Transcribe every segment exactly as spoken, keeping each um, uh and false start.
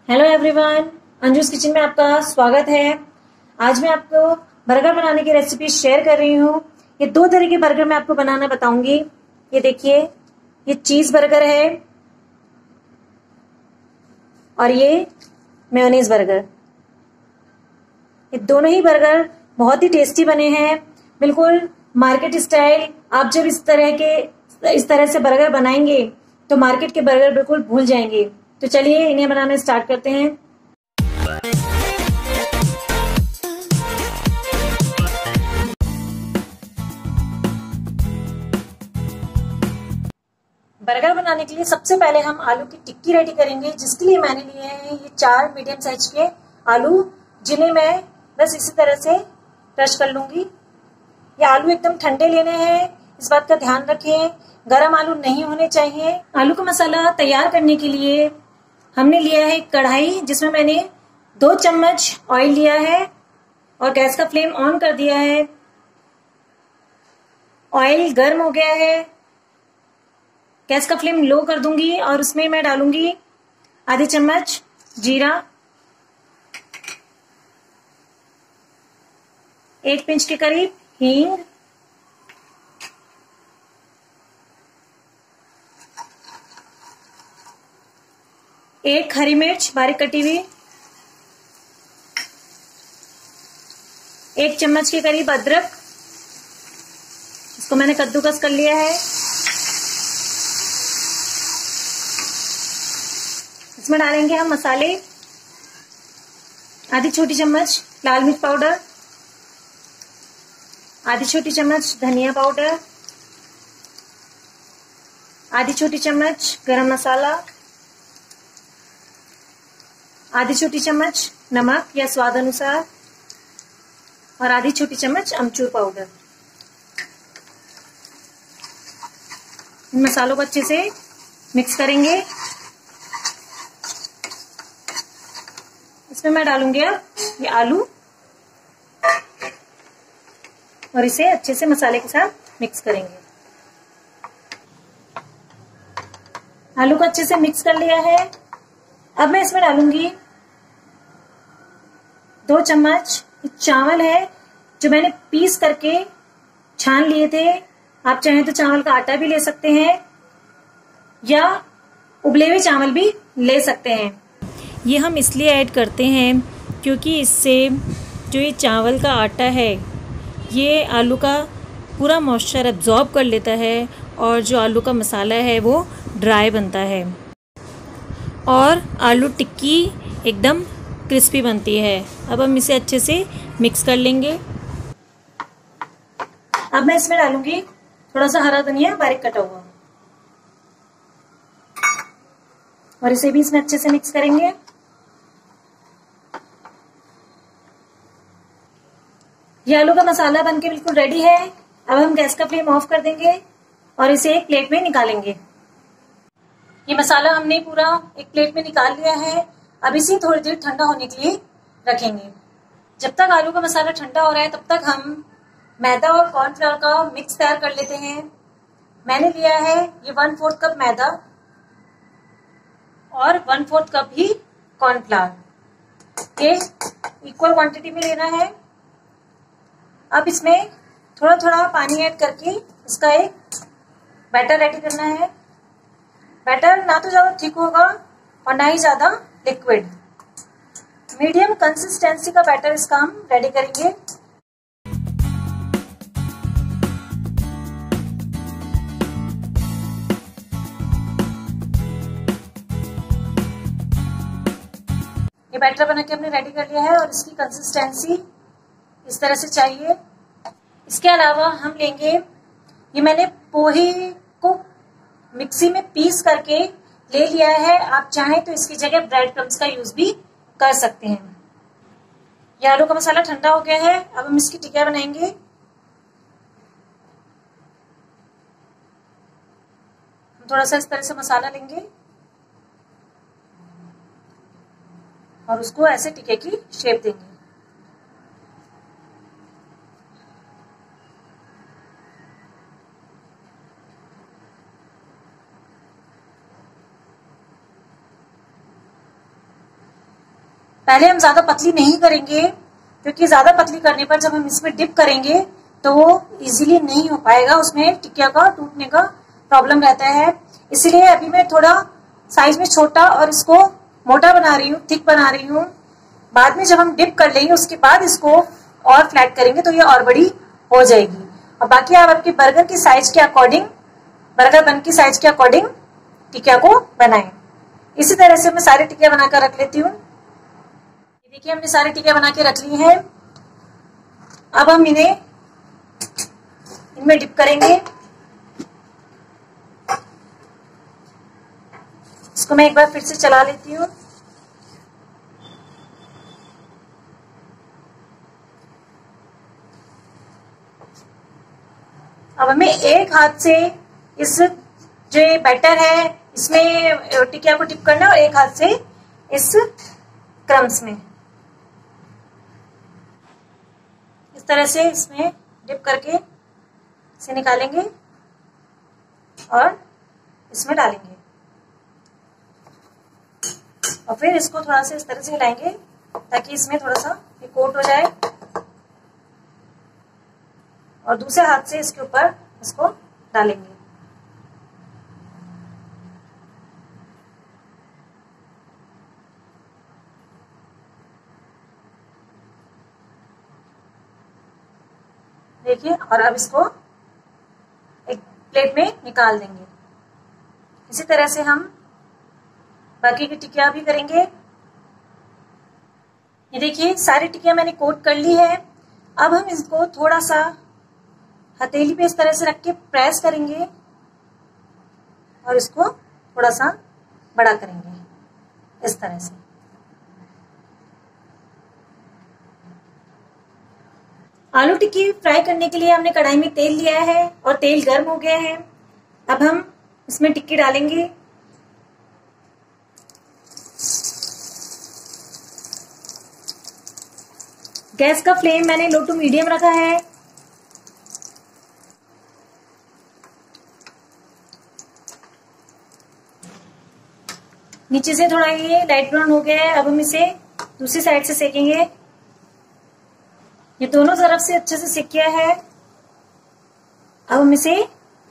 Hello everyone, अंजुस kitchen में आपका स्वागत है। आज मैं आपको बर्गर बनाने की रेसिपी शेयर कर रही हूँ। ये दो तरह के बर्गर मैं आपको बनाना बताऊंगी। ये देखिए, ये चीज बर्गर है और ये मेयोनीज बर्गर। ये दोनों ही बर्गर बहुत ही टेस्टी बने हैं, बिल्कुल मार्केट स्टाइल। आप जब इस तरह के इस तरह से बर्गर बनाएंगे तो मार्केट के बर्गर बिल्कुल भूल जाएंगे। तो चलिए इन्हें बनाना स्टार्ट करते हैं। बर्गर बनाने के लिए सबसे पहले हम आलू की टिक्की रेडी करेंगे, जिसके लिए मैंने लिए हैं ये चार मीडियम साइज के आलू, जिन्हें मैं बस इसी तरह से क्रश कर लूंगी। ये आलू एकदम ठंडे लेने हैं, इस बात का ध्यान रखें। गरम आलू नहीं होने चाहिए। आलू का मसाला तैयार करने के लिए हमने लिया है एक कढ़ाई, जिसमें मैंने दो चम्मच ऑयल लिया है और गैस का फ्लेम ऑन कर दिया है। ऑयल गर्म हो गया है, गैस का फ्लेम लो कर दूंगी और उसमें मैं डालूंगी आधी चम्मच जीरा, एक पिंच के करीब हींग, एक हरी मिर्च बारीक कटी हुई, एक चम्मच के करीब अदरक, इसको मैंने कद्दूकस कर लिया है। इसमें डालेंगे हम मसाले, आधी छोटी चम्मच लाल मिर्च पाउडर, आधी छोटी चम्मच धनिया पाउडर, आधी छोटी चम्मच गरम मसाला, आधी छोटी चम्मच नमक या स्वाद अनुसार और आधी छोटी चम्मच अमचूर पाउडर। इन मसालों को अच्छे से मिक्स करेंगे। इसमें मैं डालूंगी अब ये आलू और इसे अच्छे से मसाले के साथ मिक्स करेंगे। आलू को अच्छे से मिक्स कर लिया है। अब मैं इसमें डालूंगी दो चम्मच चावल है, जो मैंने पीस करके छान लिए थे। आप चाहें तो चावल का आटा भी ले सकते हैं या उबले हुए चावल भी ले सकते हैं। ये हम इसलिए ऐड करते हैं क्योंकि इससे जो ये चावल का आटा है ये आलू का पूरा मॉइस्चर एब्जॉर्ब कर लेता है और जो आलू का मसाला है वो ड्राई बनता है और आलू टिक्की एकदम क्रिस्पी बनती है। अब हम इसे अच्छे से मिक्स कर लेंगे। अब मैं इसमें डालूंगी थोड़ा सा हरा धनिया बारीक कटा हुआ और इसे भी इसमें अच्छे से मिक्स करेंगे। ये आलू का मसाला बनके बिल्कुल रेडी है। अब हम गैस का फ्लेम ऑफ कर देंगे और इसे एक प्लेट में निकालेंगे। ये मसाला हमने पूरा एक प्लेट में निकाल लिया है। अब इसे थोड़ी देर ठंडा होने के लिए रखेंगे। जब तक आलू का मसाला ठंडा हो रहा है तब तक हम मैदा और कॉर्नफ्लावर का मिक्स तैयार कर लेते हैं। मैंने लिया है ये वन फोर्थ कप मैदा और वन फोर्थ कप ही कॉर्नफ्लावर। ये इक्वल क्वांटिटी में लेना है। अब इसमें थोड़ा थोड़ा पानी ऐड करके इसका एक बैटर रेडी करना है। बैटर ना तो ज्यादा थिक होगा और ना ही ज्यादा लिक्विड, मीडियम कंसिस्टेंसी का बैटर इसका हम रेडी करेंगे। ये बैटर बना के हमने रेडी कर लिया है और इसकी कंसिस्टेंसी इस तरह से चाहिए। इसके अलावा हम लेंगे, ये मैंने पोहे को मिक्सी में पीस करके ले लिया है। आप चाहें तो इसकी जगह ब्रेड क्रम्स का यूज भी कर सकते हैं। ये आलू का मसाला ठंडा हो गया है। अब हम इसकी टिक्कियां बनाएंगे। हम थोड़ा सा इस तरह से मसाला लेंगे और उसको ऐसे टिक्के की शेप देंगे। पहले हम ज्यादा पतली नहीं करेंगे, क्योंकि ज्यादा पतली करने पर जब हम इसमें डिप करेंगे तो वो इजीली नहीं हो पाएगा, उसमें टिकिया का टूटने का प्रॉब्लम रहता है। इसीलिए अभी मैं थोड़ा साइज में छोटा और इसको मोटा बना रही हूँ, थिक बना रही हूँ। बाद में जब हम डिप कर लेंगे उसके बाद इसको और फ्लैट करेंगे तो ये और बड़ी हो जाएगी। और बाकी आप आपके बर्गर की साइज के अकॉर्डिंग, बर्गर बन की साइज के अकॉर्डिंग टिकिया को बनाएं। इसी तरह से मैं सारी टिकिया बनाकर रख लेती हूँ। देखिए हमने सारी टिकिया बना के रख ली हैं। अब हम इन्हें इनमें डिप करेंगे। इसको मैं एक बार फिर से चला लेती हूँ। अब हमें एक हाथ से इस जो बैटर है इसमें टिकिया को डिप करना है और एक हाथ से इस क्रम्स में इस तरह से इसमें डिप करके इसे निकालेंगे और इसमें डालेंगे और फिर इसको थोड़ा सा इस तरह से हिलाएंगे ताकि इसमें थोड़ा सा ये कोट हो जाए और दूसरे हाथ से इसके ऊपर इसको डालेंगे। देखिए, और अब इसको एक प्लेट में निकाल देंगे। इसी तरह से हम बाकी की टिकिया भी करेंगे। ये देखिए सारी टिकिया मैंने कोट कर ली है। अब हम इसको थोड़ा सा हथेली पे इस तरह से रख के प्रेस करेंगे और इसको थोड़ा सा बड़ा करेंगे इस तरह से। आलू टिक्की फ्राई करने के लिए हमने कढ़ाई में तेल लिया है और तेल गर्म हो गया है। अब हम इसमें टिक्की डालेंगे। गैस का फ्लेम मैंने लो टू मीडियम रखा है। नीचे से थोड़ा ये लाइट ब्राउन हो गया है। अब हम इसे दूसरी साइड से सेकेंगे। ये दोनों तरफ से अच्छे से सिक गया है। अब हम इसे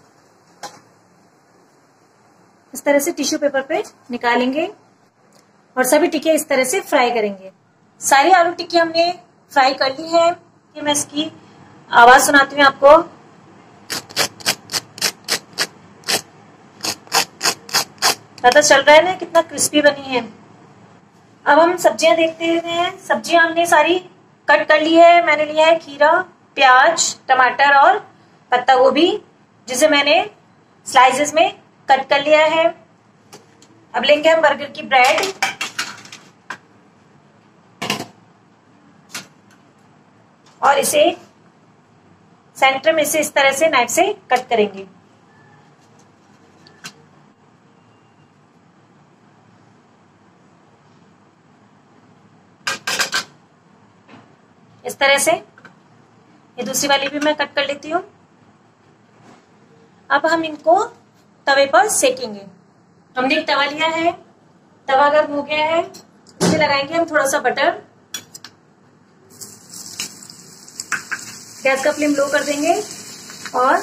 इस तरह से टिश्यू पेपर पे निकालेंगे और सभी टिक्कियां इस तरह से फ्राई करेंगे। सारी आलू टिक्की हमने फ्राई कर ली है। कि मैं इसकी आवाज सुनाती हूँ आपको। पता चल रहा है ना कितना क्रिस्पी बनी है। अब हम सब्जियां देखते हैं। सब्जियां हमने सारी कट कर ली है। मैंने लिया है खीरा, प्याज, टमाटर और पत्ता गोभी, जिसे मैंने स्लाइसेस में कट कर लिया है। अब लेंगे हम बर्गर की ब्रेड। और इसे सेंटर में से इस तरह से नाइफ से कट करेंगे। इस तरह से ये दूसरी वाली भी मैं कट कर लेती हूँ। अब हम इनको तवे पर सेकेंगे। हमने एक तवा लिया है। तवा गर्म हो गया है। इसे लगाएंगे हम थोड़ा सा बटर। गैस का फ्लेम लो कर देंगे और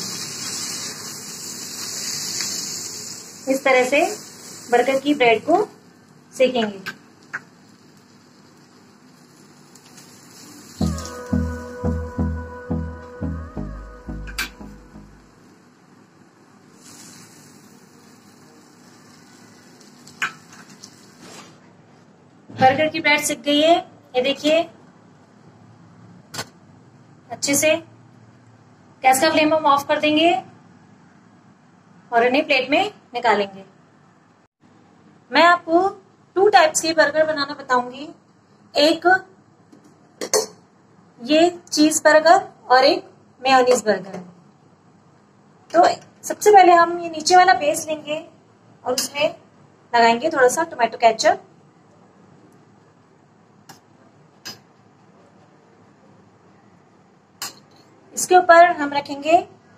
इस तरह से बर्गर की ब्रेड को सेकेंगे। बर्गर की ब्रेड सिक गई है। ये देखिए अच्छे से। गैस का फ्लेम हम ऑफ कर देंगे और इन्हें प्लेट में निकालेंगे। मैं आपको टू टाइप्स के बर्गर बनाना बताऊंगी। एक ये चीज बर्गर और एक मेयोनीज बर्गर। तो सबसे पहले हम ये नीचे वाला बेस लेंगे और उसमें लगाएंगे थोड़ा सा टोमेटो केचप। इसके ऊपर हम रखेंगे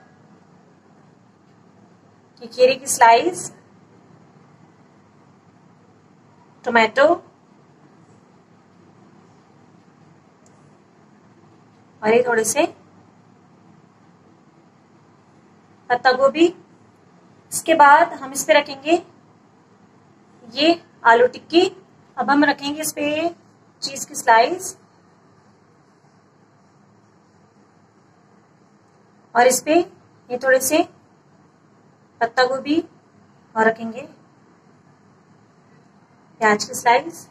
खीरे की स्लाइस, टोमेटो, और ये थोड़े से पत्ता गोभी। इसके बाद हम इस पे रखेंगे ये आलू टिक्की। अब हम रखेंगे इस पे चीज की स्लाइस और इस पे ये थोड़े से पत्ता गोभी और रखेंगे प्याज की स्लाइस।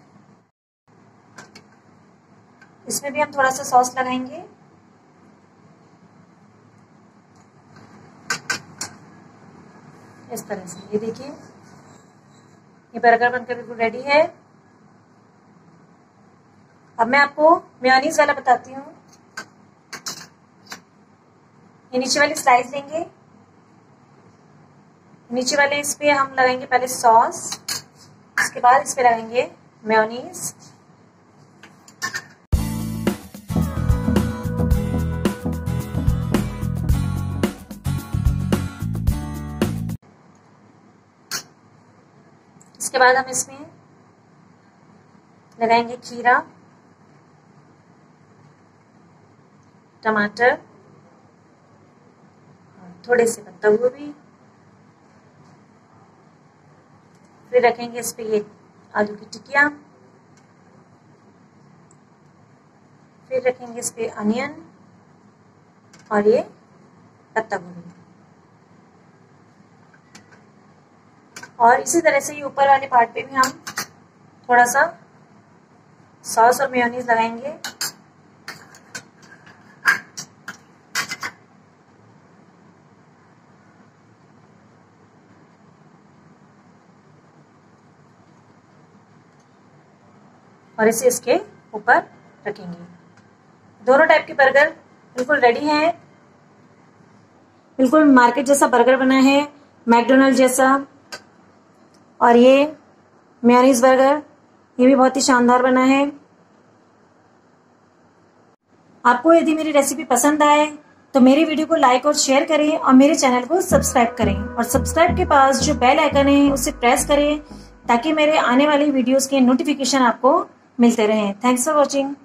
इसमें भी हम थोड़ा सा सॉस लगाएंगे। इस तरह से ये देखिए ये बर्गर बनकर बिल्कुल रेडी है। अब मैं आपको मेयोनीज वाला बताती हूँ। ये नीचे वाली स्लाइस लेंगे, नीचे वाले इस पे हम लगाएंगे पहले सॉस, इसके बाद इस पे लगाएंगे मेयोनीज। इसके बाद हम इसमें लगाएंगे खीरा, टमाटर, थोड़े से पत्ता गोभी। फिर रखेंगे इस पे ये आलू की टिक्कियाँ। फिर रखेंगे इस पे अनियन और ये पत्ता गोभी। और इसी तरह से ये ऊपर वाले पार्ट पे भी हम थोड़ा सा सॉस और मेयोनीज लगाएंगे। और इसे इसके ऊपर रखेंगे। दोनों टाइप के बर्गर बिल्कुल रेडी हैं। बिल्कुल मार्केट जैसा बर्गर बना है, मैकडोनल्ड जैसा। और ये मेयोनीज बर्गर ये भी बहुत ही शानदार बना है। आपको यदि मेरी रेसिपी पसंद आए तो मेरी वीडियो को लाइक और शेयर करें और मेरे चैनल को सब्सक्राइब करें और सब्सक्राइब के पास जो बेल आइकन है उसे प्रेस करें ताकि मेरे आने वाली वीडियोस के नोटिफिकेशन आपको मिलते रहें। Thanks for watching.